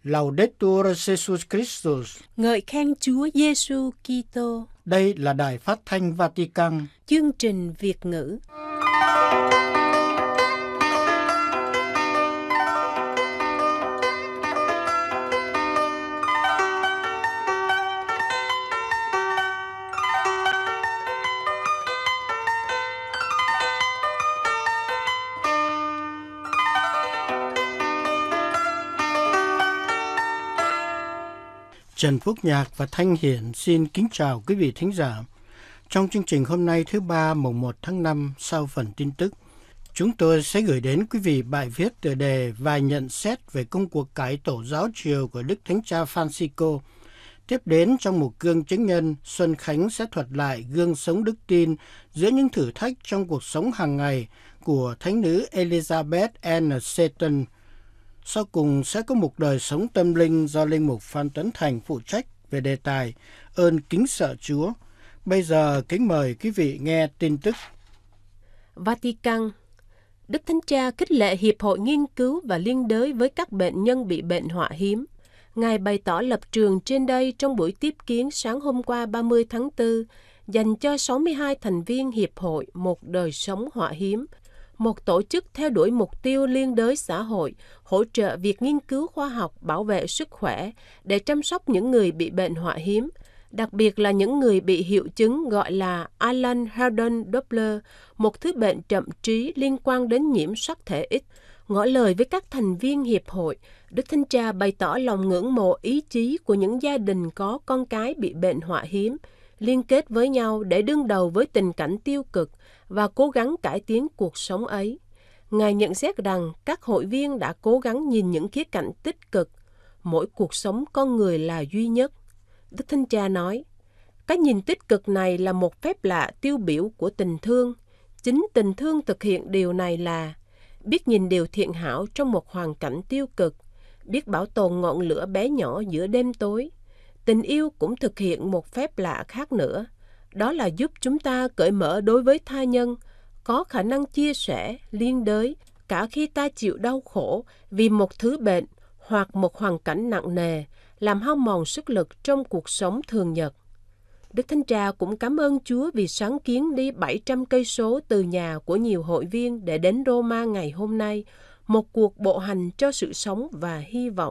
Laudetur Jesus Christus. Ngợi khen Chúa Giêsu Kitô. Đây là Đài Phát thanh Vatican. Chương trình Việt ngữ. Trần Phúc Nhạc và Thanh Hiển xin kính chào quý vị thính giả. Trong chương trình hôm nay thứ Ba mùng 1 tháng 5 sau phần tin tức, chúng tôi sẽ gửi đến quý vị bài viết tựa đề vài nhận xét về công cuộc cải tổ giáo triều của Đức Thánh Cha Francisco. Tiếp đến trong một gương chứng nhân, Xuân Khánh sẽ thuật lại gương sống đức tin giữa những thử thách trong cuộc sống hàng ngày của Thánh nữ Elizabeth Ann Seton. Sau cùng sẽ có một đời sống tâm linh do Linh mục Phan Tuấn Thành phụ trách về đề tài ơn kính sợ Chúa. Bây giờ kính mời quý vị nghe tin tức. Vatican. Đức Thánh Cha khích lệ Hiệp hội nghiên cứu và liên đới với các bệnh nhân bị bệnh họa hiếm. Ngài bày tỏ lập trường trên đây trong buổi tiếp kiến sáng hôm qua 30 tháng 4 dành cho 62 thành viên Hiệp hội Một đời sống họa hiếm, một tổ chức theo đuổi mục tiêu liên đới xã hội, hỗ trợ việc nghiên cứu khoa học bảo vệ sức khỏe để chăm sóc những người bị bệnh họa hiếm, đặc biệt là những người bị hiệu chứng gọi là Allan-Hilden-Doppler, một thứ bệnh chậm trí liên quan đến nhiễm sắc thể X. Ngỏ lời với các thành viên hiệp hội, Đức Thánh Cha bày tỏ lòng ngưỡng mộ ý chí của những gia đình có con cái bị bệnh họa hiếm, liên kết với nhau để đương đầu với tình cảnh tiêu cực và cố gắng cải tiến cuộc sống ấy. Ngài nhận xét rằng các hội viên đã cố gắng nhìn những khía cạnh tích cực. Mỗi cuộc sống con người là duy nhất. Đức Thánh Cha nói, cái nhìn tích cực này là một phép lạ tiêu biểu của tình thương. Chính tình thương thực hiện điều này là biết nhìn điều thiện hảo trong một hoàn cảnh tiêu cực, biết bảo tồn ngọn lửa bé nhỏ giữa đêm tối. Tình yêu cũng thực hiện một phép lạ khác nữa. Đó là giúp chúng ta cởi mở đối với tha nhân, có khả năng chia sẻ, liên đới, cả khi ta chịu đau khổ vì một thứ bệnh hoặc một hoàn cảnh nặng nề, làm hao mòn sức lực trong cuộc sống thường nhật. Đức Thánh Cha cũng cảm ơn Chúa vì sáng kiến đi 700 cây số từ nhà của nhiều hội viên để đến Roma ngày hôm nay, một cuộc bộ hành cho sự sống và hy vọng.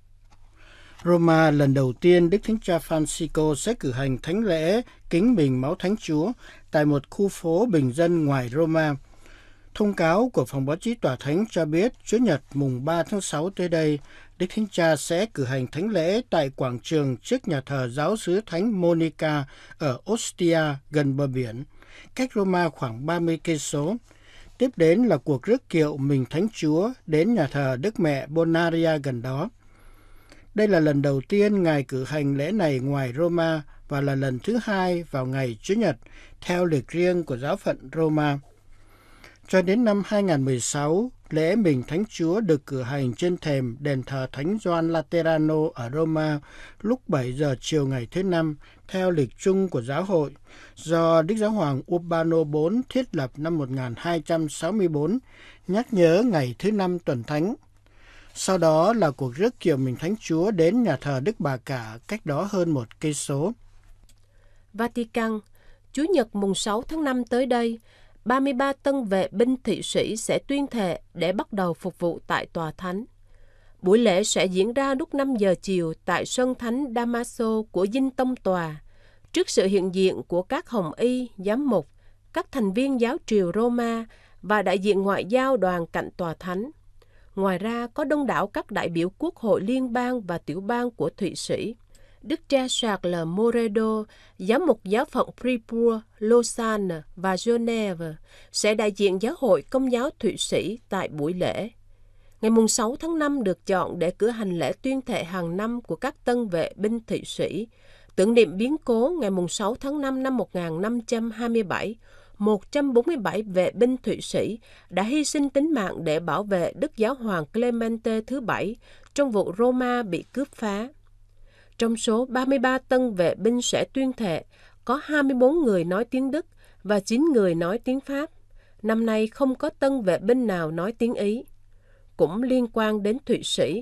Roma lần đầu tiên Đức Thánh Cha Francisco sẽ cử hành thánh lễ kính bình máu Thánh Chúa tại một khu phố bình dân ngoài Roma. Thông cáo của phòng báo chí Tòa Thánh cho biết Chủ nhật mùng 3 tháng 6 tới đây, Đức Thánh Cha sẽ cử hành thánh lễ tại quảng trường trước nhà thờ giáo xứ Thánh Monica ở Ostia gần bờ biển, cách Roma khoảng 30 cây số. Tiếp đến là cuộc rước kiệu mình Thánh Chúa đến nhà thờ Đức Mẹ Bonaria gần đó. Đây là lần đầu tiên Ngài cử hành lễ này ngoài Roma và là lần thứ hai vào ngày Chủ nhật theo lịch riêng của giáo phận Roma. Cho đến năm 2016, lễ mình Thánh Chúa được cử hành trên thềm đền thờ Thánh Gioan Laterano ở Roma lúc 7 giờ chiều ngày thứ Năm theo lịch chung của giáo hội do Đức Giáo hoàng Urbano IV thiết lập năm 1264, nhắc nhớ ngày thứ Năm tuần Thánh. Sau đó là cuộc rước kiệu mình Thánh Chúa đến nhà thờ Đức Bà Cả cách đó hơn 1 cây số. Vatican, Chủ nhật mùng 6 tháng 5 tới đây, 33 tân vệ binh Thụy Sĩ sẽ tuyên thệ để bắt đầu phục vụ tại Tòa Thánh. Buổi lễ sẽ diễn ra lúc 5 giờ chiều tại sân Thánh Damaso của Dinh Tông Tòa, trước sự hiện diện của các hồng y, giám mục, các thành viên giáo triều Roma và đại diện ngoại giao đoàn cạnh Tòa Thánh. Ngoài ra có đông đảo các đại biểu quốc hội liên bang và tiểu bang của Thụy Sĩ. Đức cha Charles Moredo, giám mục giáo phận Fribourg, Lausanne và Geneva sẽ đại diện giáo hội Công giáo Thụy Sĩ tại buổi lễ. Ngày 6 tháng 5 được chọn để cử hành lễ tuyên thệ hàng năm của các tân vệ binh Thụy Sĩ, tưởng niệm biến cố ngày 6 tháng 5 năm 1527, 147 vệ binh Thụy Sĩ đã hy sinh tính mạng để bảo vệ Đức Giáo hoàng Clemente thứ Bảy trong vụ Roma bị cướp phá. Trong số 33 tân vệ binh sẽ tuyên thệ, có 24 người nói tiếng Đức và 9 người nói tiếng Pháp. Năm nay không có tân vệ binh nào nói tiếng Ý. Cũng liên quan đến Thụy Sĩ,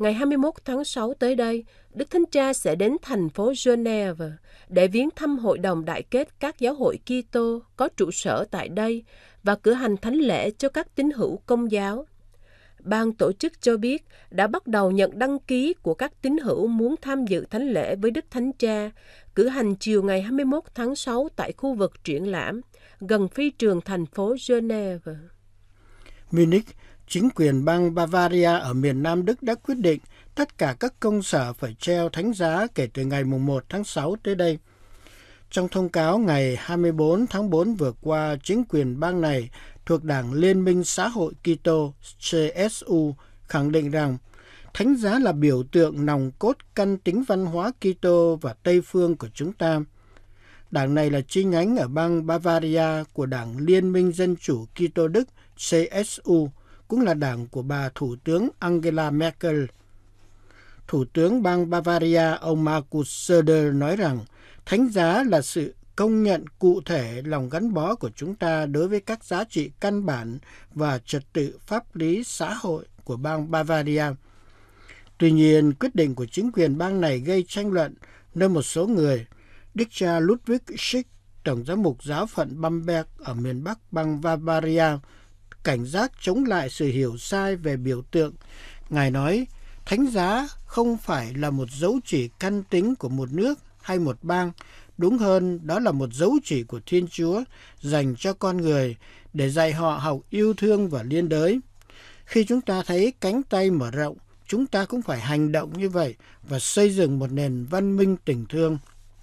Ngày 21 tháng 6 tới đây, Đức Thánh Cha sẽ đến thành phố Geneva để viếng thăm Hội đồng Đại kết các giáo hội Kitô có trụ sở tại đây và cử hành thánh lễ cho các tín hữu Công giáo. Ban tổ chức cho biết đã bắt đầu nhận đăng ký của các tín hữu muốn tham dự thánh lễ với Đức Thánh Cha, cử hành chiều ngày 21 tháng 6 tại khu vực triển lãm, gần phi trường thành phố Geneva. Munich, chính quyền bang Bavaria ở miền Nam Đức đã quyết định tất cả các công sở phải treo thánh giá kể từ ngày 1 tháng 6 tới đây. Trong thông cáo ngày 24 tháng 4 vừa qua, chính quyền bang này thuộc Đảng Liên minh Xã hội Kitô CSU khẳng định rằng thánh giá là biểu tượng nòng cốt căn tính văn hóa Kitô và Tây phương của chúng ta. Đảng này là chi nhánh ở bang Bavaria của Đảng Liên minh Dân chủ Kitô Đức CSU, cũng là đảng của bà Thủ tướng Angela Merkel. Thủ tướng bang Bavaria ông Markus Söder nói rằng thánh giá là sự công nhận cụ thể lòng gắn bó của chúng ta đối với các giá trị căn bản và trật tự pháp lý xã hội của bang Bavaria. Tuy nhiên, quyết định của chính quyền bang này gây tranh luận nơi một số người. Đức cha Ludwig Schick, tổng giám mục giáo phận Bamberg ở miền Bắc bang Bavaria, cảnh giác chống lại sự hiểu sai về biểu tượng. Ngài nói, thánh giá không phải là một dấu chỉ căn tính của một nước hay một bang. Đúng hơn, đó là một dấu chỉ của Thiên Chúa dành cho con người để dạy họ học yêu thương và liên đới. Khi chúng ta thấy cánh tay mở rộng, chúng ta cũng phải hành động như vậy và xây dựng một nền văn minh tình thương.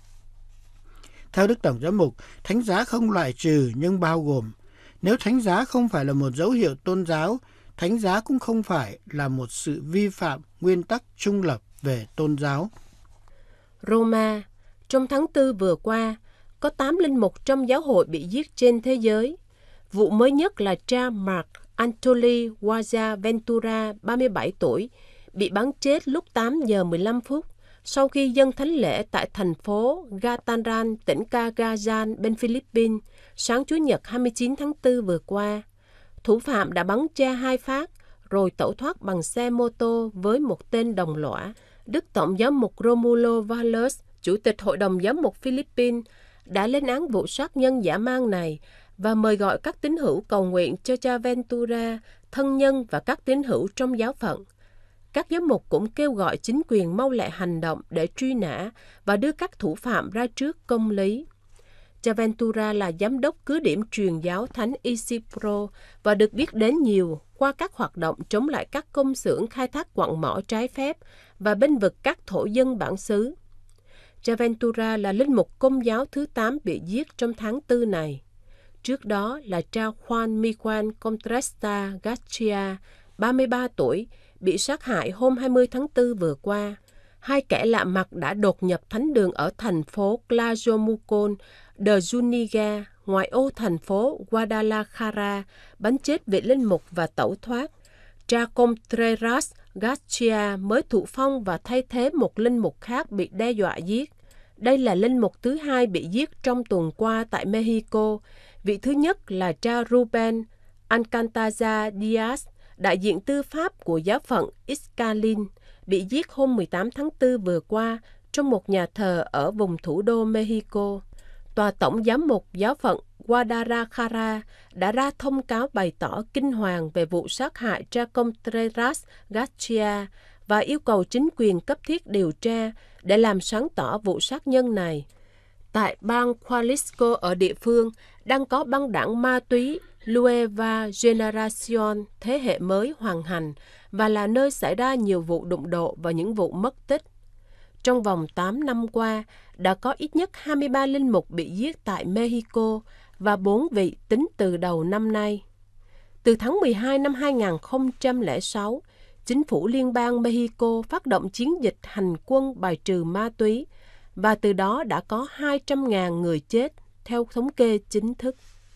Theo Đức Tổng giám mục, thánh giá không loại trừ nhưng bao gồm. Nếu thánh giá không phải là một dấu hiệu tôn giáo, thánh giá cũng không phải là một sự vi phạm nguyên tắc trung lập về tôn giáo. Roma, trong tháng 4 vừa qua, có 8 linh mục trong giáo hội bị giết trên thế giới. Vụ mới nhất là cha Mark Antoli Guaja Ventura, 37 tuổi, bị bắn chết lúc 8 giờ 15 phút sau khi dâng thánh lễ tại thành phố Gataran, tỉnh Cagayan, bên Philippines, sáng Chủ nhật 29 tháng 4 vừa qua. Thủ phạm đã bắn cha 2 phát, rồi tẩu thoát bằng xe mô tô với một tên đồng lõa. Đức Tổng giám mục Romulo Valles, Chủ tịch Hội đồng Giám mục Philippines, đã lên án vụ sát nhân dã man này và mời gọi các tín hữu cầu nguyện cho cha Ventura, thân nhân và các tín hữu trong giáo phận. Các giám mục cũng kêu gọi chính quyền mau lẹ hành động để truy nã và đưa các thủ phạm ra trước công lý. Cha Ventura là giám đốc cứ điểm truyền giáo Thánh Isidro và được biết đến nhiều qua các hoạt động chống lại các công xưởng khai thác quặng mỏ trái phép và bênh vực các thổ dân bản xứ. Cha Ventura là linh mục Công giáo thứ 8 bị giết trong tháng 4 này. Trước đó là cha Juan Miguel Contreras Garcia, 33 tuổi, bị sát hại hôm 20 tháng 4 vừa qua. Hai kẻ lạ mặt đã đột nhập thánh đường ở thành phố Tlajomulco de Zúñiga, ngoại ô thành phố Guadalajara, bắn chết vị linh mục và tẩu thoát. Cha Contreras Garcia mới thụ phong và thay thế một linh mục khác bị đe dọa giết. Đây là linh mục thứ 2 bị giết trong tuần qua tại Mexico. Vị thứ nhất là cha Ruben Alcantara Diaz, đại diện tư pháp của giáo phận Ixcalin, bị giết hôm 18 tháng 4 vừa qua trong một nhà thờ ở vùng thủ đô Mexico. Tòa tổng giám mục giáo phận Guadalajara đã ra thông cáo bày tỏ kinh hoàng về vụ sát hại cha Contreras Garcia và yêu cầu chính quyền cấp thiết điều tra để làm sáng tỏ vụ sát nhân này. Tại bang Jalisco ở địa phương đang có băng đảng ma túy Nueva Generación, thế hệ mới hoàn hành, và là nơi xảy ra nhiều vụ đụng độ và những vụ mất tích. Trong vòng 8 năm qua, đã có ít nhất 23 linh mục bị giết tại Mexico và 4 vị tính từ đầu năm nay. Từ tháng 12 năm 2006, chính phủ liên bang Mexico phát động chiến dịch hành quân bài trừ ma túy, và từ đó đã có 200.000 người chết, theo thống kê chính thức.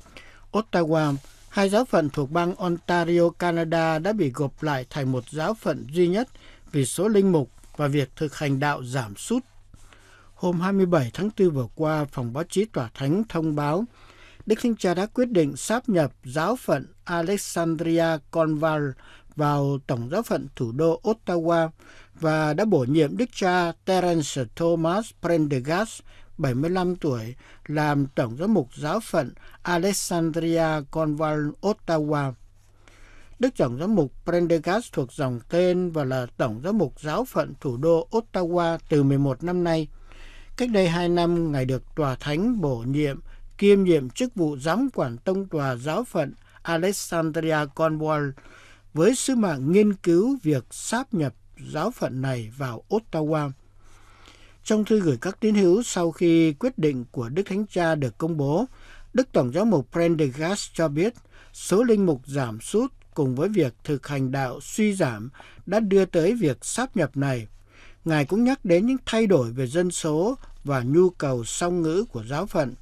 Ottawa, hai giáo phận thuộc bang Ontario, Canada đã bị gộp lại thành một giáo phận duy nhất vì số linh mục và việc thực hành đạo giảm sút. Hôm 27 tháng 4 vừa qua, Phòng Báo chí Tòa Thánh thông báo Đức Thánh Cha đã quyết định sáp nhập giáo phận Alexandria Conval vào Tổng giáo phận thủ đô Ottawa và đã bổ nhiệm đức cha Terence Thomas Prendergast, 75 tuổi, làm Tổng giám mục giáo phận Alexandria Cornwall, Ottawa. Đức Tổng giám mục Prendergast thuộc dòng tên và là Tổng giám mục giáo phận thủ đô Ottawa từ 11 năm nay. Cách đây 2 năm, Ngài được Tòa Thánh bổ nhiệm kiêm nhiệm chức vụ giám quản tông tòa giáo phận Alexandria Cornwall với sứ mạng nghiên cứu việc sáp nhập giáo phận này vào Ottawa. Trong thư gửi các tín hữu sau khi quyết định của Đức Thánh Cha được công bố, Đức Tổng giám mục Prendergast cho biết số linh mục giảm sút cùng với việc thực hành đạo suy giảm đã đưa tới việc sáp nhập này. Ngài cũng nhắc đến những thay đổi về dân số và nhu cầu song ngữ của giáo phận.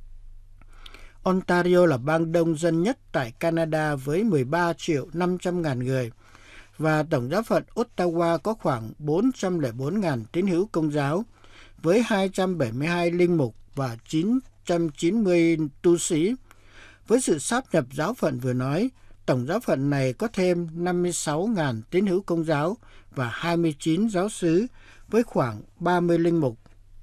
Ontario là bang đông dân nhất tại Canada với 13.500.000 người và tổng giáo phận Ottawa có khoảng 404.000 tín hữu Công giáo với 272 linh mục và 990 tu sĩ. Với sự sáp nhập giáo phận vừa nói, tổng giáo phận này có thêm 56.000 tín hữu Công giáo và 29 giáo xứ với khoảng 30 linh mục.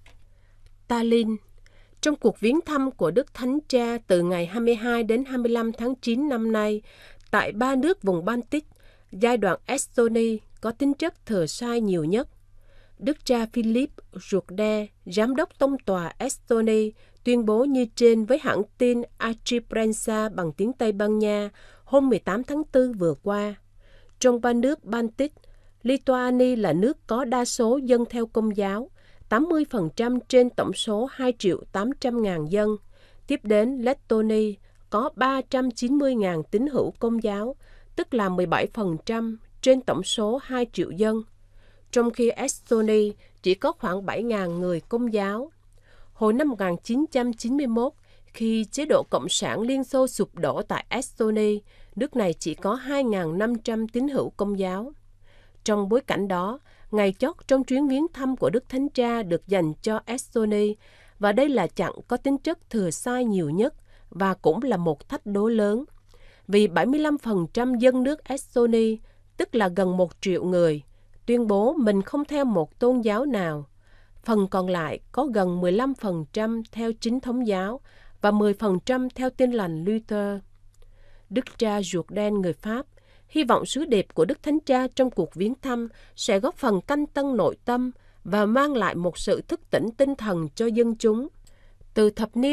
Tallinn. Trong cuộc viếng thăm của Đức Thánh Cha từ ngày 22 đến 25 tháng 9 năm nay, tại 3 nước vùng Baltic, giai đoạn Estonia có tính chất thừa sai nhiều nhất. Đức cha Philip Jourdain, giám đốc tông tòa Estonia, tuyên bố như trên với hãng tin Archiprensa bằng tiếng Tây Ban Nha hôm 18 tháng 4 vừa qua. Trong 3 nước Baltic, Lithuania là nước có đa số dân theo Công giáo, 80% trên tổng số 2.800.000 dân. Tiếp đến Letonia có 390.000 tín hữu Công giáo, tức là 17% trên tổng số 2 triệu dân. Trong khi Estonia chỉ có khoảng 7.000 người Công giáo. Hồi năm 1991, khi chế độ Cộng sản Liên Xô sụp đổ tại Estonia, nước này chỉ có 2.500 tín hữu Công giáo. Trong bối cảnh đó, ngày chót trong chuyến viếng thăm của Đức Thánh Cha được dành cho Estonia, và đây là chặng có tính chất thừa sai nhiều nhất và cũng là một thách đố lớn. Vì 75% dân nước Estonia, tức là gần 1 triệu người, tuyên bố mình không theo một tôn giáo nào. Phần còn lại có gần 15% theo Chính thống giáo và 10% theo Tin lành Luther. Đức cha Jourdain người Pháp hy vọng sứ điệp của Đức Thánh Cha trong cuộc viếng thăm sẽ góp phần canh tân nội tâm và mang lại một sự thức tỉnh tinh thần cho dân chúng. Từ thập niên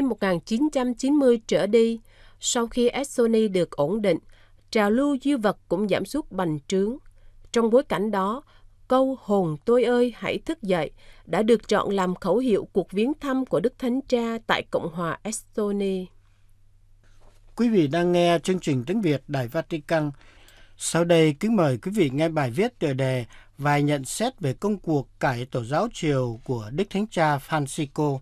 1990 trở đi, sau khi Estonia được ổn định, trào lưu duy vật cũng giảm sút bành trướng. Trong bối cảnh đó, câu hồn tôi ơi hãy thức dậy đã được chọn làm khẩu hiệu cuộc viếng thăm của Đức Thánh Cha tại Cộng hòa Estonia. Quý vị đang nghe chương trình tiếng Việt Đài Vatican. Sau đây, kính mời quý vị nghe bài viết tựa đề Vài nhận xét về công cuộc cải tổ giáo triều của Đức Thánh Cha Francisco.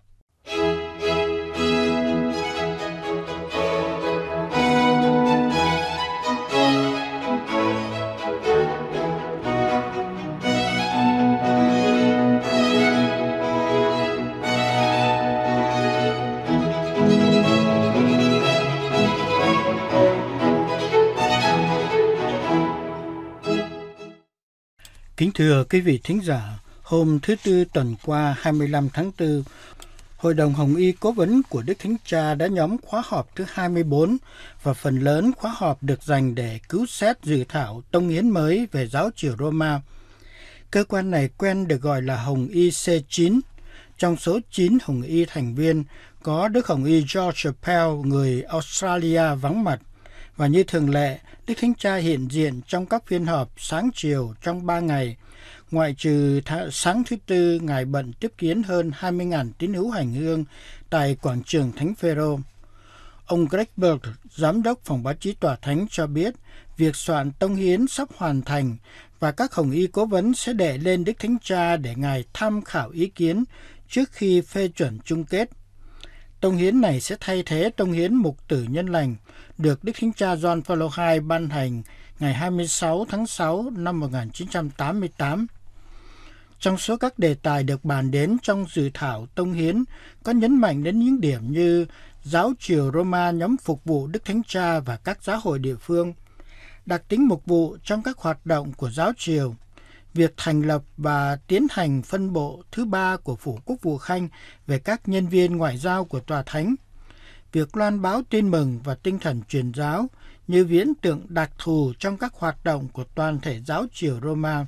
Kính thưa quý vị thính giả, hôm thứ Tư tuần qua 25 tháng 4, Hội đồng Hồng Y Cố vấn của Đức Thánh Cha đã nhóm khóa họp thứ 24 và phần lớn khóa họp được dành để cứu xét dự thảo tông hiến mới về giáo triều Roma. Cơ quan này quen được gọi là Hồng Y C9. Trong số 9 Hồng Y thành viên có Đức Hồng Y George Pell, người Australia vắng mặt. Và như thường lệ, Đức Thánh Cha hiện diện trong các phiên họp sáng chiều trong 3 ngày, ngoại trừ sáng thứ Tư, Ngài bận tiếp kiến hơn 20.000 tín hữu hành hương tại quảng trường Thánh Phêrô. Ông Greg Burke, giám đốc phòng báo chí Tòa Thánh cho biết, việc soạn tông hiến sắp hoàn thành và các Hồng Y cố vấn sẽ đệ lên Đức Thánh Cha để Ngài tham khảo ý kiến trước khi phê chuẩn chung kết. Tông hiến này sẽ thay thế tông hiến mục tử nhân lành được Đức Thánh Cha Gioan Phaolô II ban hành ngày 26 tháng 6 năm 1988. Trong số các đề tài được bàn đến trong dự thảo tông hiến có nhấn mạnh đến những điểm như giáo triều Roma nhóm phục vụ Đức Thánh Cha và các giáo hội địa phương, đặc tính mục vụ trong các hoạt động của giáo triều, việc thành lập và tiến hành phân bộ thứ ba của Phủ Quốc vụ Khanh về các nhân viên ngoại giao của Tòa Thánh, việc loan báo tin mừng và tinh thần truyền giáo như viễn tượng đặc thù trong các hoạt động của toàn thể giáo triều Roma.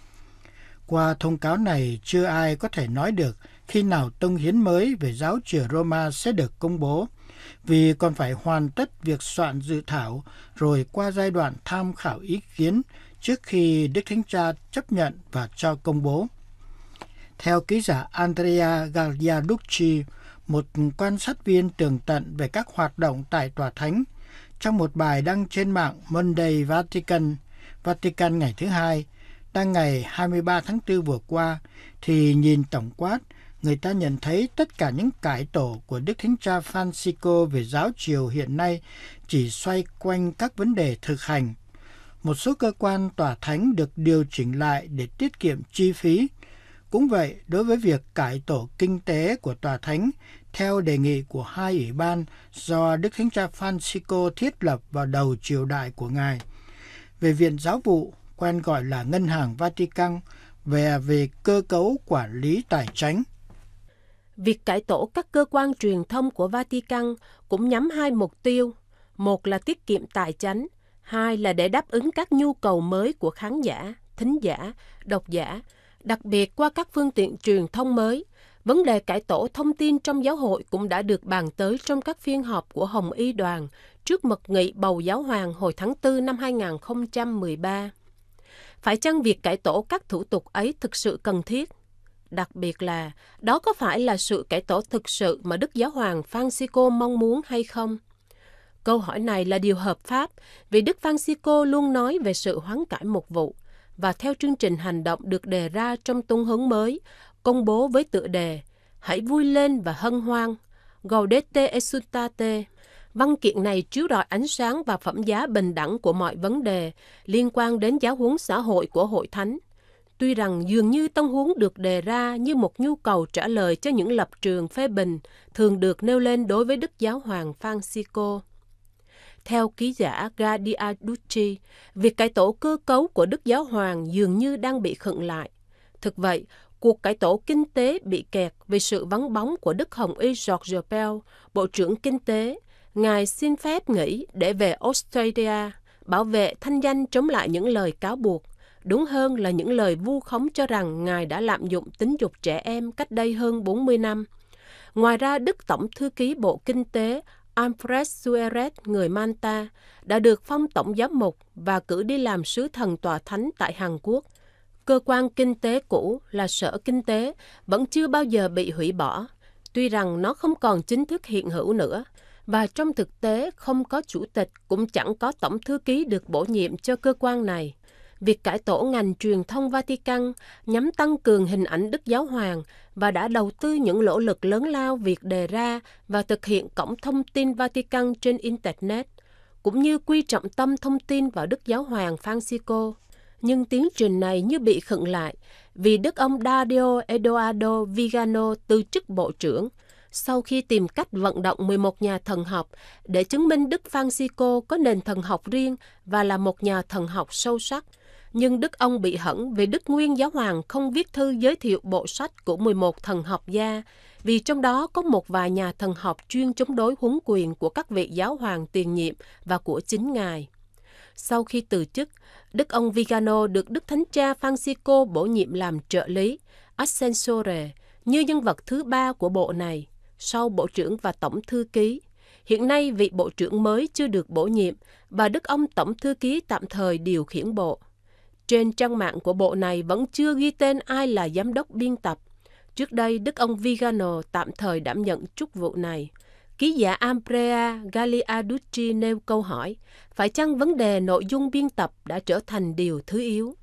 Qua thông cáo này, chưa ai có thể nói được khi nào tông hiến mới về giáo triều Roma sẽ được công bố, vì còn phải hoàn tất việc soạn dự thảo rồi qua giai đoạn tham khảo ý kiến trước khi Đức Thánh Cha chấp nhận và cho công bố. Theo ký giả Andrea Gagliarducci, một quan sát viên tường tận về các hoạt động tại Tòa Thánh, trong một bài đăng trên mạng Monday Vatican ngày thứ Hai, đăng ngày 23 tháng 4 vừa qua, thì nhìn tổng quát, người ta nhận thấy tất cả những cải tổ của Đức Thánh Cha Francisco về giáo triều hiện nay chỉ xoay quanh các vấn đề thực hành. Một số cơ quan Tòa Thánh được điều chỉnh lại để tiết kiệm chi phí. Cũng vậy, đối với việc cải tổ kinh tế của Tòa Thánh, theo đề nghị của hai ủy ban do Đức Thánh Cha Francisco thiết lập vào đầu triều đại của Ngài, về Viện Giáo vụ, quen gọi là Ngân hàng Vatican, về cơ cấu quản lý tài chánh. Việc cải tổ các cơ quan truyền thông của Vatican cũng nhắm hai mục tiêu. Một là tiết kiệm tài chánh, hai là để đáp ứng các nhu cầu mới của khán giả, thính giả, độc giả, đặc biệt qua các phương tiện truyền thông mới. Vấn đề cải tổ thông tin trong giáo hội cũng đã được bàn tới trong các phiên họp của Hồng Y đoàn trước mật nghị bầu giáo hoàng hồi tháng 4 năm 2013. Phải chăng việc cải tổ các thủ tục ấy thực sự cần thiết? Đặc biệt là, đó có phải là sự cải tổ thực sự mà Đức Giáo hoàng Francisco mong muốn hay không? Câu hỏi này là điều hợp pháp vì Đức Francisco luôn nói về sự hoán cải mục vụ, và theo chương trình hành động được đề ra trong tung hướng mới, công bố với tựa đề Hãy vui lên và hân hoan, Gaudete exultate. Văn kiện này chiếu rọi ánh sáng và phẩm giá bình đẳng của mọi vấn đề liên quan đến giáo huấn xã hội của Hội Thánh. Tuy rằng dường như tông huống được đề ra như một nhu cầu trả lời cho những lập trường phê bình thường được nêu lên đối với Đức Giáo hoàng Francisco. Theo ký giả Gagliarducci, việc cải tổ cơ cấu của Đức Giáo hoàng dường như đang bị khựng lại. Thực vậy, cuộc cải tổ kinh tế bị kẹt vì sự vắng bóng của Đức Hồng Y George Pell, Bộ trưởng Kinh tế. Ngài xin phép nghỉ để về Australia, bảo vệ thanh danh chống lại những lời cáo buộc. Đúng hơn là những lời vu khống cho rằng Ngài đã lạm dụng tính dục trẻ em cách đây hơn 40 năm. Ngoài ra, Đức Tổng Thư ký Bộ Kinh tế Alfred Suarez, người Malta, đã được phong tổng giám mục và cử đi làm sứ thần Tòa Thánh tại Hàn Quốc. Cơ quan kinh tế cũ là Sở Kinh tế vẫn chưa bao giờ bị hủy bỏ, tuy rằng nó không còn chính thức hiện hữu nữa, và trong thực tế không có chủ tịch cũng chẳng có tổng thư ký được bổ nhiệm cho cơ quan này. Việc cải tổ ngành truyền thông Vatican nhằm tăng cường hình ảnh Đức Giáo hoàng và đã đầu tư những nỗ lực lớn lao việc đề ra và thực hiện cổng thông tin Vatican trên Internet, cũng như quy trọng tâm thông tin vào Đức Giáo hoàng Francisco. Nhưng tiến trình này như bị khựng lại vì Đức ông Dario Eduardo Vigano từ chức bộ trưởng, sau khi tìm cách vận động 11 nhà thần học để chứng minh Đức Francisco có nền thần học riêng và là một nhà thần học sâu sắc. Nhưng Đức ông bị hẫng vì Đức Nguyên Giáo hoàng không viết thư giới thiệu bộ sách của 11 thần học gia, vì trong đó có một vài nhà thần học chuyên chống đối huấn quyền của các vị giáo hoàng tiền nhiệm và của chính Ngài. Sau khi từ chức, Đức ông Vigano được Đức Thánh Cha Francisco bổ nhiệm làm trợ lý, Assessore, như nhân vật thứ ba của bộ này, sau Bộ trưởng và Tổng Thư ký. Hiện nay, vị Bộ trưởng mới chưa được bổ nhiệm và Đức ông Tổng Thư ký tạm thời điều khiển bộ. Trên trang mạng của bộ này vẫn chưa ghi tên ai là giám đốc biên tập. Trước đây, Đức ông Vigano tạm thời đảm nhận chức vụ này. Ký giả Andrea Gagliarducci nêu câu hỏi, phải chăng vấn đề nội dung biên tập đã trở thành điều thứ yếu?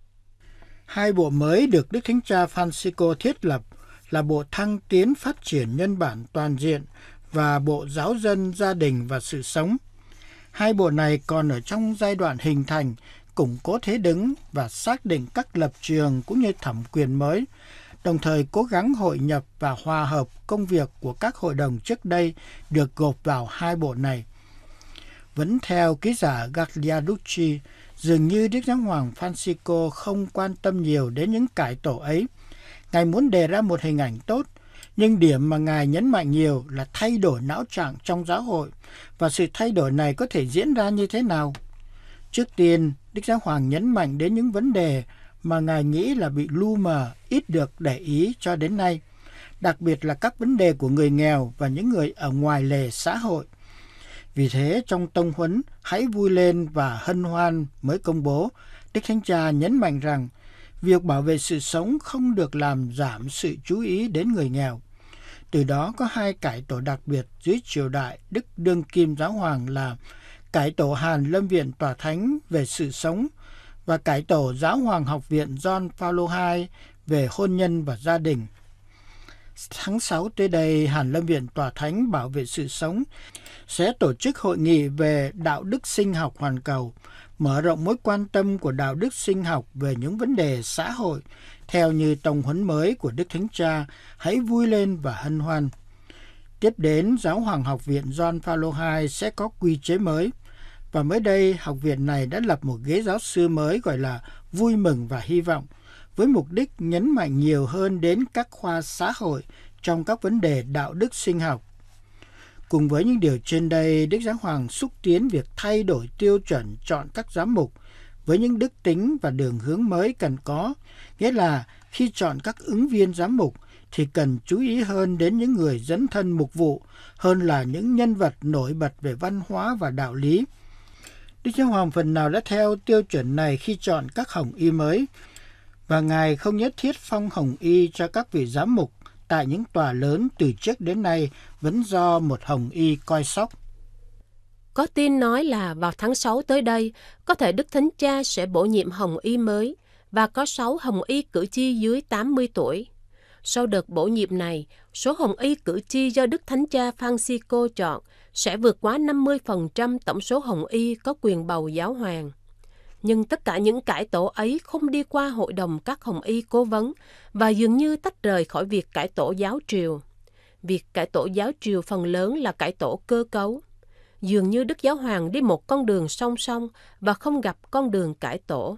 Hai bộ mới được Đức Thánh Cha Francisco thiết lập là Bộ Thăng tiến Phát triển Nhân bản Toàn diện và Bộ Giáo dân, Gia đình và Sự sống. Hai bộ này còn ở trong giai đoạn hình thành, củng cố thế đứng và xác định các lập trường cũng như thẩm quyền mới, đồng thời cố gắng hội nhập và hòa hợp công việc của các hội đồng trước đây được gộp vào hai bộ này. Vẫn theo ký giả Gagliarducci, Dường như Đức Giáo hoàng Francisco không quan tâm nhiều đến những cải tổ ấy. Ngài muốn đề ra một hình ảnh tốt, nhưng điểm mà Ngài nhấn mạnh nhiều là thay đổi não trạng trong giáo hội, và sự thay đổi này có thể diễn ra như thế nào. Trước tiên, Đức Giáo hoàng nhấn mạnh đến những vấn đề mà Ngài nghĩ là bị lu mờ, ít được để ý cho đến nay, đặc biệt là các vấn đề của người nghèo và những người ở ngoài lề xã hội. Vì thế, trong tông huấn Hãy vui lên và hân hoan mới công bố, Đức Thánh Cha nhấn mạnh rằng việc bảo vệ sự sống không được làm giảm sự chú ý đến người nghèo. Từ đó có hai cải tổ đặc biệt dưới triều đại Đức Đương Kim Giáo Hoàng là cải tổ Hàn Lâm Viện Tòa Thánh về sự sống và cải tổ Giáo Hoàng Học viện John Paul II về hôn nhân và gia đình. Tháng 6 tới đây, Hàn Lâm Viện Tòa Thánh bảo vệ sự sống sẽ tổ chức hội nghị về đạo đức sinh học hoàn cầu, mở rộng mối quan tâm của đạo đức sinh học về những vấn đề xã hội, theo như tông huấn mới của Đức Thánh Cha, Hãy vui lên và hân hoan. Tiếp đến, Giáo hoàng Học viện John Paul II sẽ có quy chế mới, và mới đây, học viện này đã lập một ghế giáo sư mới gọi là Vui mừng và hy vọng, với mục đích nhấn mạnh nhiều hơn đến các khoa xã hội trong các vấn đề đạo đức sinh học. Cùng với những điều trên đây, Đức Giáo hoàng xúc tiến việc thay đổi tiêu chuẩn chọn các giám mục với những đức tính và đường hướng mới cần có, nghĩa là khi chọn các ứng viên giám mục thì cần chú ý hơn đến những người dấn thân mục vụ hơn là những nhân vật nổi bật về văn hóa và đạo lý. Đức Giáo hoàng phần nào đã theo tiêu chuẩn này khi chọn các hồng y mới, và Ngài không nhất thiết phong hồng y cho các vị giám mục tại những tòa lớn từ trước đến nay vẫn do một hồng y coi sóc. Có tin nói là vào tháng 6 tới đây, có thể Đức Thánh Cha sẽ bổ nhiệm hồng y mới và có 6 hồng y cử tri dưới 80 tuổi. Sau đợt bổ nhiệm này, số hồng y cử tri do Đức Thánh Cha Francisco chọn sẽ vượt quá 50% tổng số hồng y có quyền bầu giáo hoàng. Nhưng tất cả những cải tổ ấy không đi qua hội đồng các hồng y cố vấn và dường như tách rời khỏi việc cải tổ giáo triều. Việc cải tổ giáo triều phần lớn là cải tổ cơ cấu. Dường như Đức Giáo hoàng đi một con đường song song và không gặp con đường cải tổ.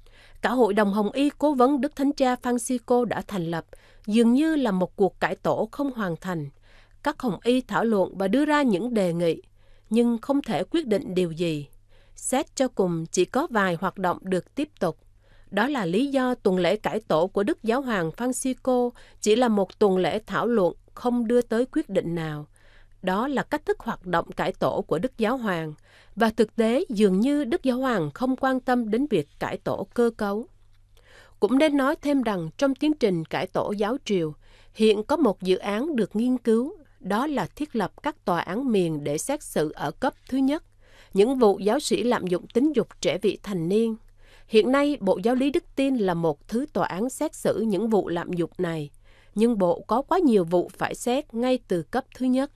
Cả hội đồng hồng y cố vấn Đức Thánh Cha Francisco đã thành lập dường như là một cuộc cải tổ không hoàn thành. Các hồng y thảo luận và đưa ra những đề nghị, nhưng không thể quyết định điều gì. Xét cho cùng, chỉ có vài hoạt động được tiếp tục. Đó là lý do tuần lễ cải tổ của Đức Giáo hoàng Francisco chỉ là một tuần lễ thảo luận không đưa tới quyết định nào. Đó là cách thức hoạt động cải tổ của Đức Giáo hoàng, và thực tế dường như Đức Giáo hoàng không quan tâm đến việc cải tổ cơ cấu. Cũng nên nói thêm rằng trong tiến trình cải tổ giáo triều, hiện có một dự án được nghiên cứu, đó là thiết lập các tòa án miền để xét xử ở cấp thứ nhất, những vụ giáo sĩ lạm dụng tính dục trẻ vị thành niên. Hiện nay, Bộ Giáo lý Đức Tin là một thứ tòa án xét xử những vụ lạm dụng này, nhưng Bộ có quá nhiều vụ phải xét ngay từ cấp thứ nhất.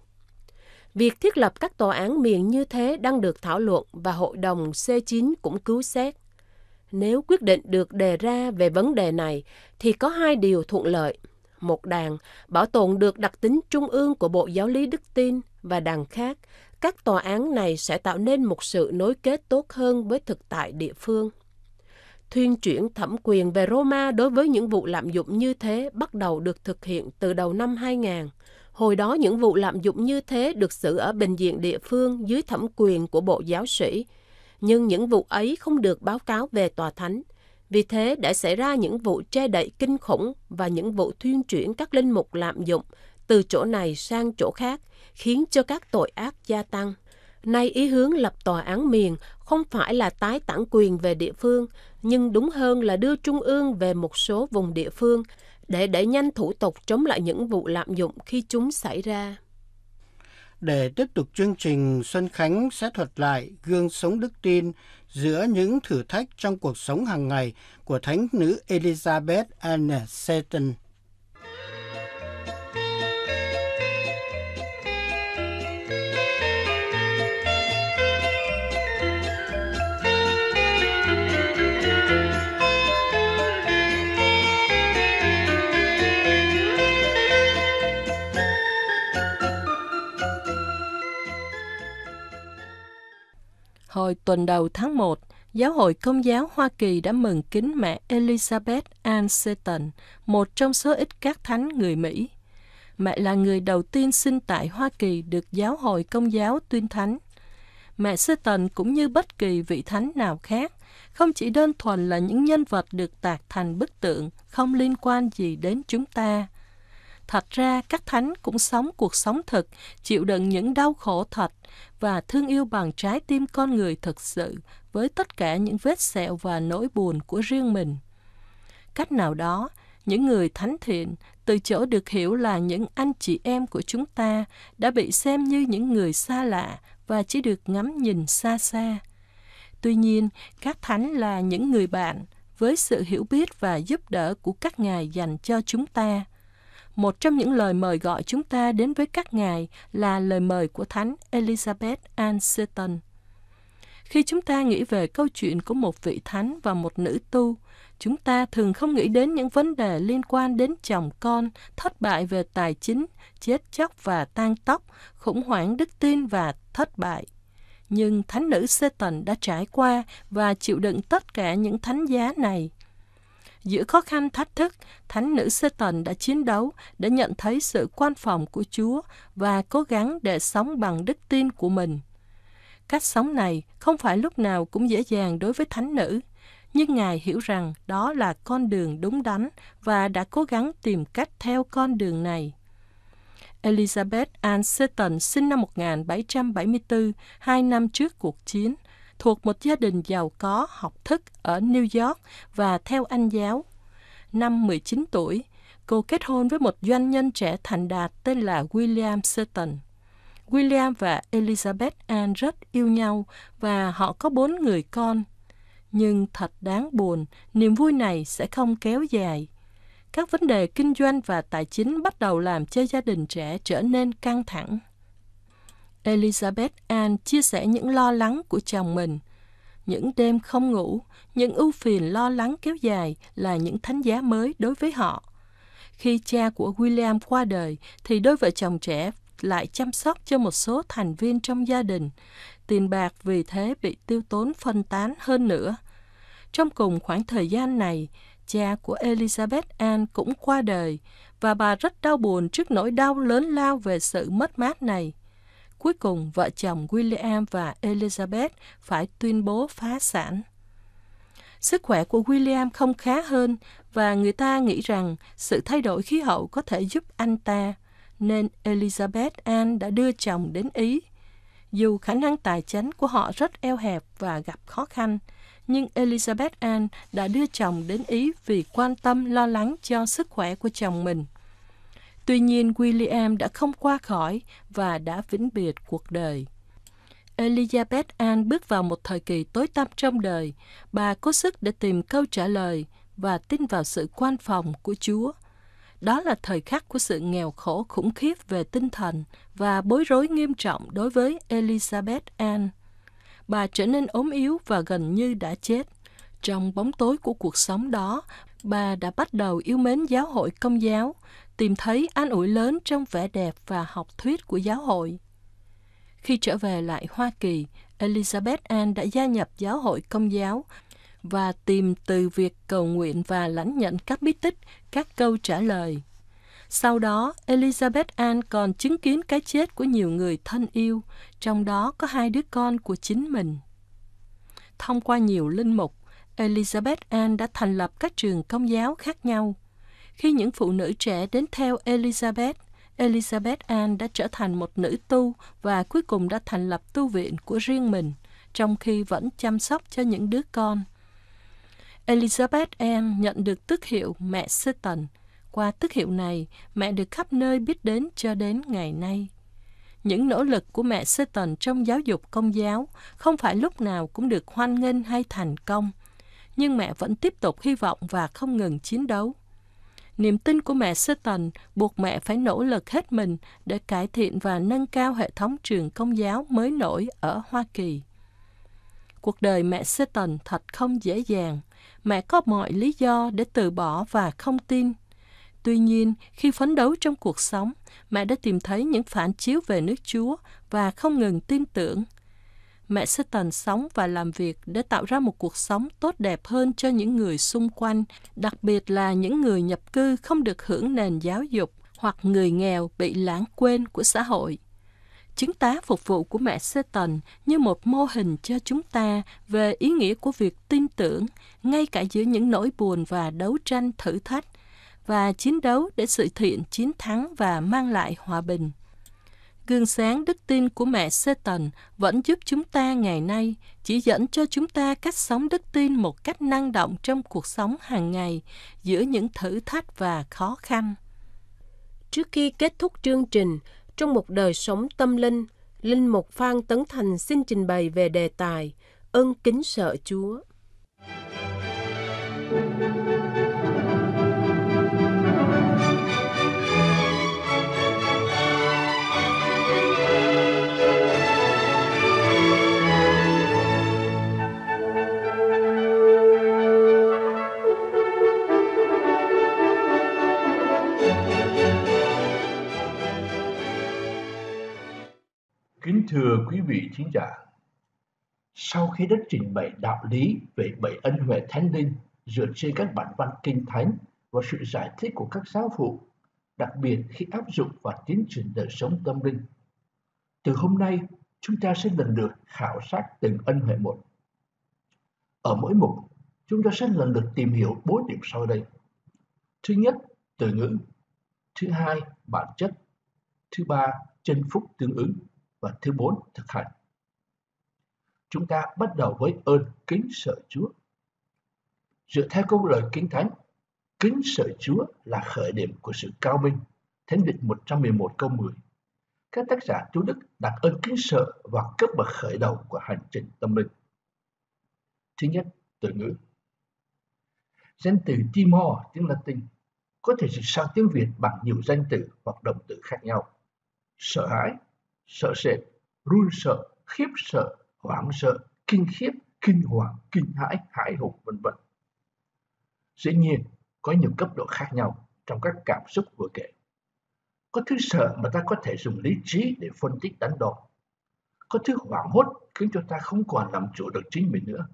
Việc thiết lập các tòa án miền như thế đang được thảo luận và Hội đồng C9 cũng cứu xét. Nếu quyết định được đề ra về vấn đề này thì có hai điều thuận lợi. Một đàn, bảo tồn được đặc tính trung ương của Bộ Giáo lý Đức Tin, và đàn khác, các tòa án này sẽ tạo nên một sự nối kết tốt hơn với thực tại địa phương. Thuyên chuyển thẩm quyền về Roma đối với những vụ lạm dụng như thế bắt đầu được thực hiện từ đầu năm 2000. Hồi đó những vụ lạm dụng như thế được xử ở bệnh viện địa phương dưới thẩm quyền của Bộ Giáo sĩ. Nhưng những vụ ấy không được báo cáo về tòa thánh. Vì thế đã xảy ra những vụ che đậy kinh khủng và những vụ thuyên chuyển các linh mục lạm dụng từ chỗ này sang chỗ khác, khiến cho các tội ác gia tăng. Nay ý hướng lập tòa án miền không phải là tái tản quyền về địa phương, nhưng đúng hơn là đưa trung ương về một số vùng địa phương để đẩy nhanh thủ tục chống lại những vụ lạm dụng khi chúng xảy ra. Để tiếp tục chương trình, Xuân Khánh sẽ thuật lại gương sống đức tin giữa những thử thách trong cuộc sống hàng ngày của Thánh nữ Elizabeth Anne Seton. Hồi tuần đầu tháng 1, Giáo hội Công giáo Hoa Kỳ đã mừng kính mẹ Elizabeth Ann Seton, một trong số ít các thánh người Mỹ. Mẹ là người đầu tiên sinh tại Hoa Kỳ được Giáo hội Công giáo tuyên thánh. Mẹ Seton cũng như bất kỳ vị thánh nào khác, không chỉ đơn thuần là những nhân vật được tạc thành bức tượng, không liên quan gì đến chúng ta. Thật ra, các thánh cũng sống cuộc sống thực, chịu đựng những đau khổ thật và thương yêu bằng trái tim con người thực sự với tất cả những vết sẹo và nỗi buồn của riêng mình. Cách nào đó, những người thánh thiện, từ chỗ được hiểu là những anh chị em của chúng ta, đã bị xem như những người xa lạ và chỉ được ngắm nhìn xa xa. Tuy nhiên, các thánh là những người bạn với sự hiểu biết và giúp đỡ của các ngài dành cho chúng ta. Một trong những lời mời gọi chúng ta đến với các ngài là lời mời của Thánh Elizabeth Ann Seton. Khi chúng ta nghĩ về câu chuyện của một vị thánh và một nữ tu, chúng ta thường không nghĩ đến những vấn đề liên quan đến chồng con, thất bại về tài chính, chết chóc và tang tóc, khủng hoảng đức tin và thất bại. Nhưng thánh nữ Seton đã trải qua và chịu đựng tất cả những thánh giá này. Giữa khó khăn thách thức, thánh nữ Seton đã chiến đấu, đã nhận thấy sự quan phòng của Chúa và cố gắng để sống bằng đức tin của mình. Cách sống này không phải lúc nào cũng dễ dàng đối với thánh nữ, nhưng Ngài hiểu rằng đó là con đường đúng đắn và đã cố gắng tìm cách theo con đường này. Elizabeth Ann Seton sinh năm 1774, 2 năm trước cuộc chiến, thuộc một gia đình giàu có, học thức ở New York và theo Anh giáo. Năm 19 tuổi, cô kết hôn với một doanh nhân trẻ thành đạt tên là William Seton. William và Elizabeth Ann rất yêu nhau và họ có 4 người con. Nhưng thật đáng buồn, niềm vui này sẽ không kéo dài. Các vấn đề kinh doanh và tài chính bắt đầu làm cho gia đình trẻ trở nên căng thẳng. Elizabeth Ann chia sẻ những lo lắng của chồng mình. Những đêm không ngủ, những ưu phiền lo lắng kéo dài là những thánh giá mới đối với họ. Khi cha của William qua đời, thì đôi vợ chồng trẻ lại chăm sóc cho một số thành viên trong gia đình. Tiền bạc vì thế bị tiêu tốn phân tán hơn nữa. Trong cùng khoảng thời gian này, cha của Elizabeth Ann cũng qua đời và bà rất đau buồn trước nỗi đau lớn lao về sự mất mát này. Cuối cùng, vợ chồng William và Elizabeth phải tuyên bố phá sản. Sức khỏe của William không khá hơn và người ta nghĩ rằng sự thay đổi khí hậu có thể giúp anh ta, nên Elizabeth Ann đã đưa chồng đến Ý. Dù khả năng tài chính của họ rất eo hẹp và gặp khó khăn, nhưng Elizabeth Ann đã đưa chồng đến Ý vì quan tâm lo lắng cho sức khỏe của chồng mình. Tuy nhiên, William đã không qua khỏi và đã vĩnh biệt cuộc đời. Elizabeth Ann bước vào một thời kỳ tối tăm trong đời. Bà cố sức để tìm câu trả lời và tin vào sự quan phòng của Chúa. Đó là thời khắc của sự nghèo khổ khủng khiếp về tinh thần và bối rối nghiêm trọng đối với Elizabeth Ann. Bà trở nên ốm yếu và gần như đã chết. Trong bóng tối của cuộc sống đó, bà đã bắt đầu yêu mến giáo hội Công giáo, tìm thấy an ủi lớn trong vẻ đẹp và học thuyết của giáo hội. Khi trở về lại Hoa Kỳ, Elizabeth Ann đã gia nhập giáo hội Công giáo và tìm từ việc cầu nguyện và lãnh nhận các bí tích, các câu trả lời. Sau đó, Elizabeth Ann còn chứng kiến cái chết của nhiều người thân yêu, trong đó có 2 đứa con của chính mình. Thông qua nhiều linh mục, Elizabeth Ann đã thành lập các trường Công giáo khác nhau. Khi những phụ nữ trẻ đến theo Elizabeth Ann đã trở thành một nữ tu và cuối cùng đã thành lập tu viện của riêng mình, trong khi vẫn chăm sóc cho những đứa con. Elizabeth Ann nhận được tước hiệu mẹ Seton. Qua tước hiệu này, mẹ được khắp nơi biết đến cho đến ngày nay. Những nỗ lực của mẹ Seton trong giáo dục Công giáo không phải lúc nào cũng được hoan nghênh hay thành công, nhưng mẹ vẫn tiếp tục hy vọng và không ngừng chiến đấu. Niềm tin của mẹ Seton buộc mẹ phải nỗ lực hết mình để cải thiện và nâng cao hệ thống trường Công giáo mới nổi ở Hoa Kỳ. Cuộc đời mẹ Seton thật không dễ dàng. Mẹ có mọi lý do để từ bỏ và không tin. Tuy nhiên, khi phấn đấu trong cuộc sống, mẹ đã tìm thấy những phản chiếu về nước Chúa và không ngừng tin tưởng. mẹ Satan sống và làm việc để tạo ra một cuộc sống tốt đẹp hơn cho những người xung quanh, đặc biệt là những người nhập cư không được hưởng nền giáo dục hoặc người nghèo bị lãng quên của xã hội. Chứng tá phục vụ của mẹ Satan như một mô hình cho chúng ta về ý nghĩa của việc tin tưởng, ngay cả giữa những nỗi buồn và đấu tranh thử thách, và chiến đấu để sự thiện chiến thắng và mang lại hòa bình. Gương sáng đức tin của mẹ Satan vẫn giúp chúng ta ngày nay, chỉ dẫn cho chúng ta cách sống đức tin một cách năng động trong cuộc sống hàng ngày, giữa những thử thách và khó khăn. Trước khi kết thúc chương trình, trong một đời sống tâm linh, Linh mục Phan Tấn Thành xin trình bày về đề tài ơn kính sợ Chúa. Kính thưa quý vị thính giả, sau khi đã trình bày đạo lý về 7 ân huệ thánh linh dựa trên các bản văn kinh thánh và sự giải thích của các giáo phụ, đặc biệt khi áp dụng vào tiến trình đời sống tâm linh, từ hôm nay chúng ta sẽ lần lượt khảo sát từng ân huệ một. Ở mỗi mục, chúng ta sẽ lần lượt tìm hiểu 4 điểm sau đây. Thứ nhất, từ ngữ. Thứ hai, bản chất. Thứ ba, chân phúc tương ứng. Và thứ 4, thực hành. Chúng ta bắt đầu với ơn kính sợ Chúa. Dựa theo câu lời Kinh Thánh, kính sợ Chúa là khởi điểm của sự cao minh. Thánh Lịch 111 câu 10. Các tác giả tu đức đặt ơn kính sợ vào cấp bậc khởi đầu của hành trình tâm linh. Thứ nhất, từ ngữ. Danh từ timor tiếng Latin có thể dịch sang tiếng Việt bằng nhiều danh từ hoặc động từ khác nhau. Sợ hãi, sợ sệt, run sợ, khiếp sợ, hoảng sợ, kinh khiếp, kinh hoàng, kinh hãi, hãi hùng, vân vân. Dĩ nhiên, có nhiều cấp độ khác nhau trong các cảm xúc vừa kể. Có thứ sợ mà ta có thể dùng lý trí để phân tích đắn đo. Có thứ hoảng hốt khiến cho ta không còn làm chủ được chính mình nữa.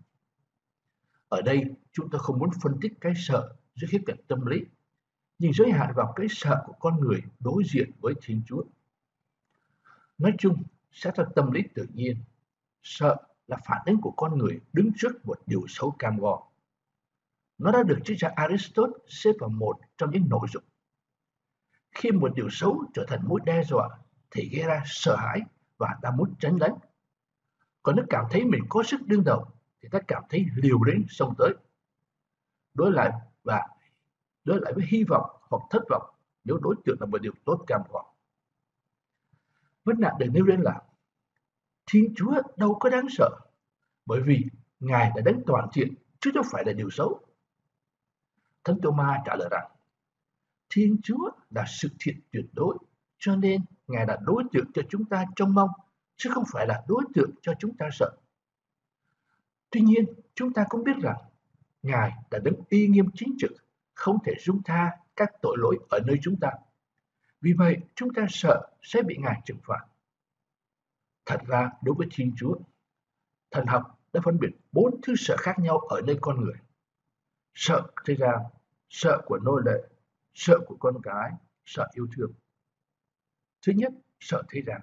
Ở đây, chúng ta không muốn phân tích cái sợ dưới khía cạnh tâm lý, nhưng giới hạn vào cái sợ của con người đối diện với Thiên Chúa. Nói chung, xét theo tâm lý tự nhiên, sợ là phản ứng của con người đứng trước một điều xấu cam go. Nó đã được triết gia Aristotle xếp vào một trong những nội dung. Khi một điều xấu trở thành mối đe dọa thì gây ra sợ hãi và ta muốn tránh đánh. Còn nếu cảm thấy mình có sức đương đầu thì ta cảm thấy liều lĩnh xông tới. Đối lại với hy vọng hoặc thất vọng nếu đối tượng là một điều tốt cam go. Vấn nạn được nêu lên là Thiên Chúa đâu có đáng sợ, bởi vì Ngài đã đấng toàn thiện chứ không phải là điều xấu. Thánh Tô-ma trả lời rằng Thiên Chúa là sự thiện tuyệt đối, cho nên Ngài là đối tượng cho chúng ta trông mong, chứ không phải là đối tượng cho chúng ta sợ. Tuy nhiên, chúng ta cũng biết rằng Ngài là đấng uy nghiêm chính trực, không thể dung tha các tội lỗi ở nơi chúng ta. Vì vậy, chúng ta sợ sẽ bị Ngài trừng phạt. Thật ra, đối với Thiên Chúa, thần học đã phân biệt 4 thứ sợ khác nhau ở nơi con người. Sợ thế gian, sợ của nô lệ, sợ của con cái, sợ yêu thương. Thứ nhất, sợ thế gian.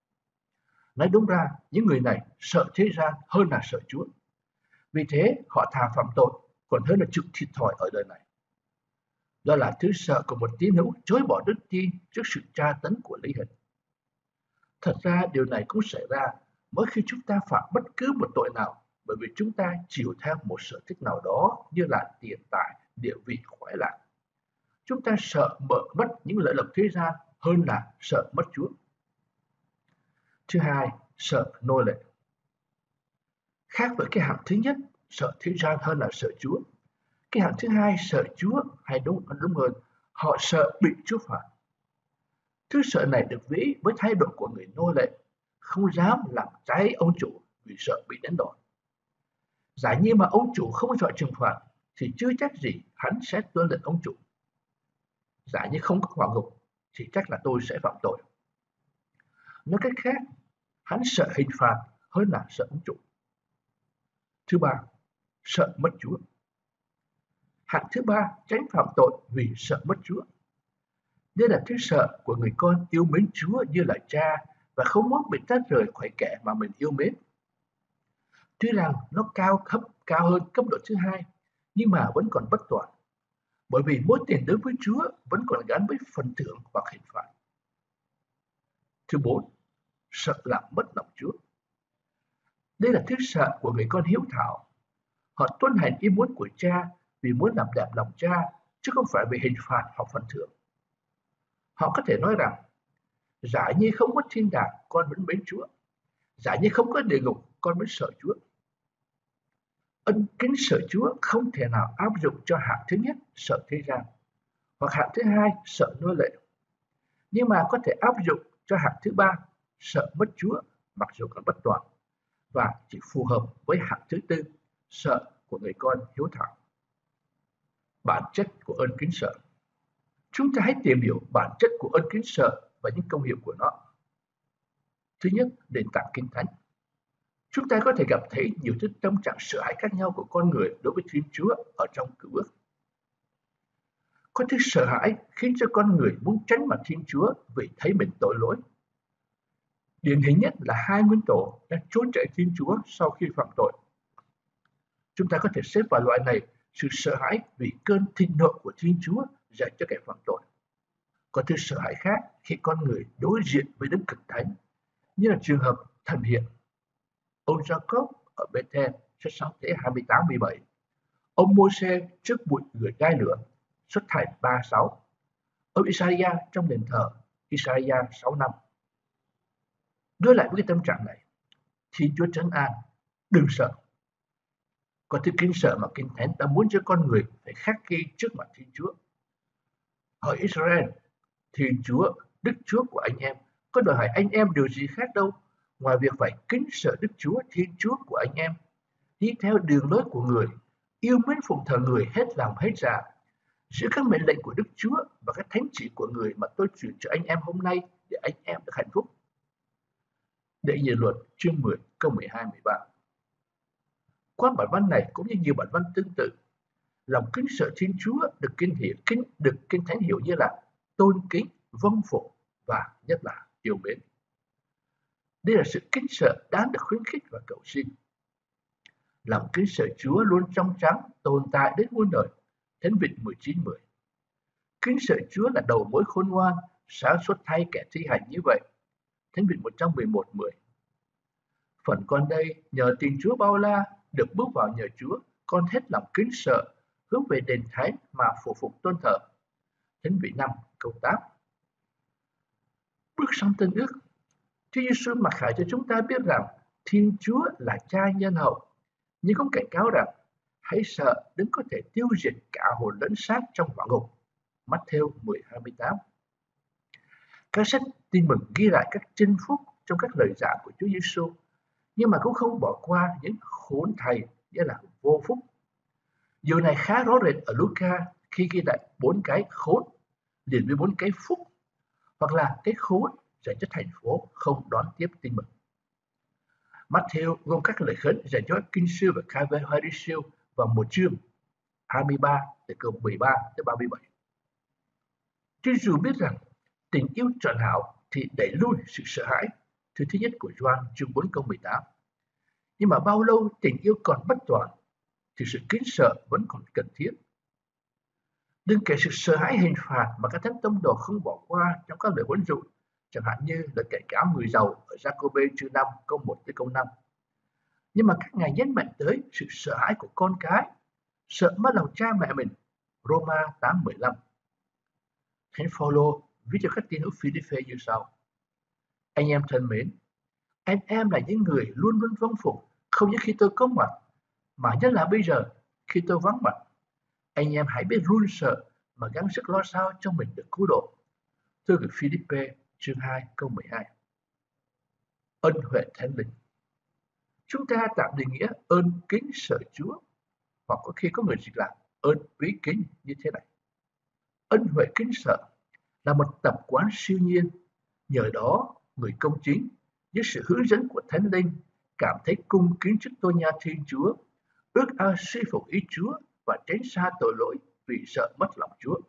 Nói đúng ra, những người này sợ thế gian hơn là sợ Chúa. Vì thế, họ thà phạm tội còn hơn là chịu thiệt thòi ở đời này. Đó là thứ sợ của một tín hữu chối bỏ đức tin trước sự tra tấn của lý hình. Thật ra điều này cũng xảy ra mỗi khi chúng ta phạm bất cứ một tội nào, bởi vì chúng ta chiều theo một sở thích nào đó như là tiền tài, địa vị, khoái lạc. Chúng ta sợ mất những lợi lộc thế gian hơn là sợ mất Chúa. Thứ hai, sợ nô lệ. Khác với cái hạng thứ nhất, sợ thế gian hơn là sợ Chúa. Cái hạng thứ hai, sợ Chúa, hay đúng hơn, họ sợ bị Chúa phạt. Thứ sợ này được ví với thái độ của người nô lệ, không dám làm trái ông chủ vì sợ bị đánh đòn. Giả như mà ông chủ không sợ trừng phạt, thì chưa chắc gì hắn sẽ tuân lệnh ông chủ. Giả như không có hỏa ngục, thì chắc là tôi sẽ phạm tội. Nói cách khác, hắn sợ hình phạt hơn là sợ ông chủ. Thứ ba, sợ mất Chúa. Hạng thứ ba, tránh phạm tội vì sợ mất Chúa. Đây là thứ sợ của người con yêu mến Chúa như là cha và không muốn bị tách rời khỏi kẻ mà mình yêu mến. Tuy rằng nó cao hơn cấp độ thứ hai, nhưng mà vẫn còn bất toàn, bởi vì mối tiền đối với Chúa vẫn còn gắn với phần thưởng hoặc hình phạt. Thứ bốn, sợ làm mất lòng Chúa. Đây là thứ sợ của người con hiếu thảo. Họ tuân hành ý muốn của cha vì muốn làm đẹp lòng cha, chứ không phải vì hình phạt hoặc phần thưởng. Họ có thể nói rằng, giả như không có thiên đàng, con vẫn mến Chúa. Giả như không có địa ngục, con vẫn sợ Chúa. Ân kính sợ Chúa không thể nào áp dụng cho hạng thứ nhất, sợ thế gian, hoặc hạng thứ hai, sợ nô lệ. Nhưng mà có thể áp dụng cho hạng thứ ba, sợ mất Chúa, mặc dù còn bất toàn, và chỉ phù hợp với hạng thứ tư, sợ của người con hiếu thảo. Bản chất của ơn kính sợ. Chúng ta hãy tìm hiểu bản chất của ơn kính sợ và những công hiệu của nó. Thứ nhất, nền tảng Kinh Thánh. Chúng ta có thể gặp thấy nhiều thứ tâm trạng sợ hãi khác nhau của con người đối với Thiên Chúa ở trong Cựu Ước. Có thứ sợ hãi khiến cho con người muốn tránh mặt Thiên Chúa vì thấy mình tội lỗi. Điển hình nhất là hai nguyên tổ đã trốn chạy Thiên Chúa sau khi phạm tội. Chúng ta có thể xếp vào loại này sự sợ hãi vì cơn thịnh nộ của Thiên Chúa dành cho kẻ phạm tội. Có thứ sợ hãi khác khi con người đối diện với Đấng Cực Thánh, như là trường hợp thần hiện. Ông Jacob ở Bethel, sách Sáng Thế 28-17. Ông Môi-se trước bụi người gai lửa, Xuất Hành 3-6. Ông Isaiah trong đền thờ, Isaiah 6-5. Đối lại với cái tâm trạng này, Thiên Chúa trấn an, đừng sợ. Có thứ kính sợ mà Kinh Thánh đã muốn cho con người phải khắc ghi trước mặt Thiên Chúa. Hỏi Israel, Thiên Chúa, Đức Chúa của anh em, có đòi hỏi anh em điều gì khác đâu, ngoài việc phải kính sợ Đức Chúa, Thiên Chúa của anh em, đi theo đường lối của người, yêu mến phụng thờ người hết lòng hết dạ, giữ các mệnh lệnh của Đức Chúa và các thánh chỉ của người mà tôi truyền cho anh em hôm nay để anh em được hạnh phúc. Đệ Nhị Luật chương 10 câu 12-13. Qua bản văn này cũng như nhiều bản văn tương tự, lòng kính sợ Thiên Chúa được Kinh Thánh hiểu như là tôn kính, vâng phục và nhất là yêu mến. Đây là sự kính sợ đáng được khuyến khích và cầu xin. Lòng kính sợ Chúa luôn trong trắng, tồn tại đến muôn đời. Thánh Vịnh 19-10. Kính sợ Chúa là đầu mối khôn ngoan, sáng suốt thay kẻ thi hành như vậy. Thánh Vịnh 111-10. Phần con đây, nhờ tình Chúa bao la, được bước vào nhờ Chúa, con hết lòng kính sợ, hướng về đền thánh mà phụ phục tôn thờ. Thánh Vịnh 5 câu 8. Bước sang Tân Ước, Chúa Giêsu mặc khải cho chúng ta biết rằng Thiên Chúa là Cha nhân hậu, nhưng cũng cảnh cáo rằng hãy sợ đừng có thể tiêu diệt cả hồn lẫn xác trong hỏa ngục. Matthew 10:28. Các sách Tin Mừng ghi lại các chinh phúc trong các lời giảng của Chúa Giêsu, nhưng mà cũng không bỏ qua những khốn thầy, nghĩa là vô phúc. Điều này khá rõ rệt ở Luca khi ghi lại 4 cái khốn liền với 4 cái phúc, hoặc là cái khốn dành cho thành phố không đón tiếp Tin Mừng. Matthew gồm các lời khấn dành cho kinh sư và khai về Pharisêu vào một chương 23 từ câu 13 tới 37. Chúa Giêsu biết rằng tình yêu trọn hảo thì đẩy lui sự sợ hãi, thứ nhất của Gioan chương 4 câu 18. Nhưng mà bao lâu tình yêu còn bất toàn thì sự kính sợ vẫn còn cần thiết. Đừng kể sự sợ hãi hình phạt mà các thánh tông đồ không bỏ qua trong các lời huấn dụ, chẳng hạn như lời cảnh cáo người giàu ở Giacôbê chương 5 câu 1 tới câu 5. Nhưng mà các ngài nhấn mạnh tới sự sợ hãi của con cái, sợ mất lòng cha mẹ mình, Roma 8:15. Thánh Phaolô viết cho các tín hữu Philippe như sau: Anh em thân mến, anh em là những người luôn luôn vâng phục, không những khi tôi có mặt, mà nhất là bây giờ khi tôi vắng mặt. Anh em hãy biết run sợ mà gắng sức lo sao cho mình được cứu độ. Thư gửi Philippe chương 2 câu 12. Ân huệ Thánh Linh. Chúng ta tạm định nghĩa ơn kính sợ Chúa, hoặc có khi có người dịch là ơn quý kính như thế này. Ân huệ kính sợ là một tập quán siêu nhiên, nhờ đó người công chính dưới sự hướng dẫn của Thánh Linh cảm thấy cung kính trước tôn nhà Thiên Chúa, ước ao suy phục ý Chúa và tránh xa tội lỗi vì sợ mất lòng Chúa.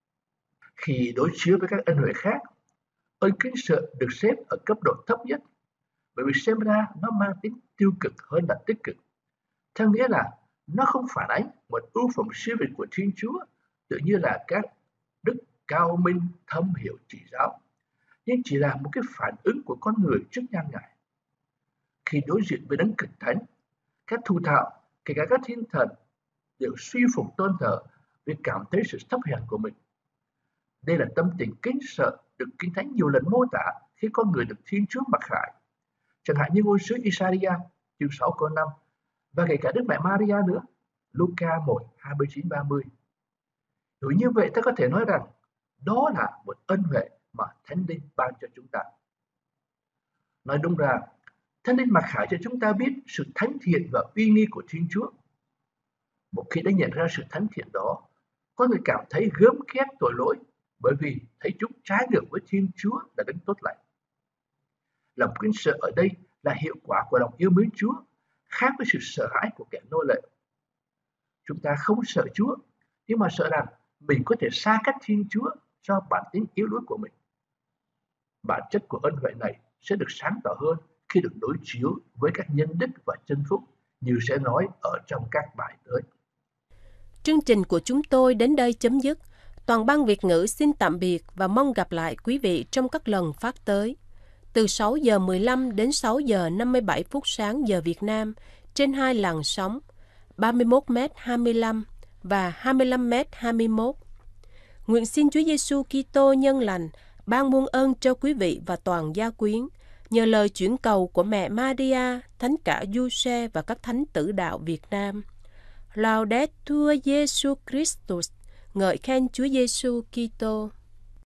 Khi đối chiếu với các ân huệ khác, ơn kính sợ được xếp ở cấp độ thấp nhất, bởi vì xem ra nó mang tính tiêu cực hơn là tích cực. Theo nghĩa là nó không phản ánh một ưu phẩm siêu việt của Thiên Chúa, tự như là các đức cao minh, thâm hiểu chỉ giáo, nhưng chỉ là một cái phản ứng của con người trước nhan Ngài. Khi đối diện với đấng cực thánh, các thù thạo, kể cả các thiên thần, đều suy phục tôn thờ vì cảm thấy sự thấp hèn của mình. Đây là tâm tình kính sợ được Kinh Thánh nhiều lần mô tả khi con người được Thiên Chúa mặc khải. Chẳng hạn như ngôn sứ Isaiah chương 6 câu 5 và kể cả Đức Mẹ Maria nữa, Luca 1, 29-30. Hiểu như vậy ta có thể nói rằng đó là một ân huệ mà Thánh Linh ban cho chúng ta. Nói đúng ra, Thánh Linh mặc khải cho chúng ta biết sự thánh thiện và uy nghi của Thiên Chúa. Một khi đã nhận ra sự thánh thiện đó, con người cảm thấy gớm ghét tội lỗi bởi vì thấy chúng trái ngược với Thiên Chúa là đấng tốt lành. Lòng kính sợ ở đây là hiệu quả của lòng yêu mến Chúa, khác với sự sợ hãi của kẻ nô lệ. Chúng ta không sợ Chúa, nhưng mà sợ rằng mình có thể xa cách Thiên Chúa do bản tính yếu đuối của mình. Bản chất của ân huệ này sẽ được sáng tỏ hơn khi được đối chiếu với các nhân đức và chân phúc, như sẽ nói ở trong các bài tới. Chương trình của chúng tôi đến đây chấm dứt. Toàn ban Việt ngữ xin tạm biệt và mong gặp lại quý vị trong các lần phát tới. Từ 6 giờ 15 đến 6 giờ 57 phút sáng giờ Việt Nam trên hai làn sóng 31m25 và 25m21. Nguyện xin Chúa Giêsu Kitô nhân lành ban muôn ơn cho quý vị và toàn gia quyến, nhờ lời chuyển cầu của mẹ Maria, Thánh cả Giuse và các thánh tử đạo Việt Nam. Laudetur Jesus Christus, ngợi khen Chúa Giêsu Kitô.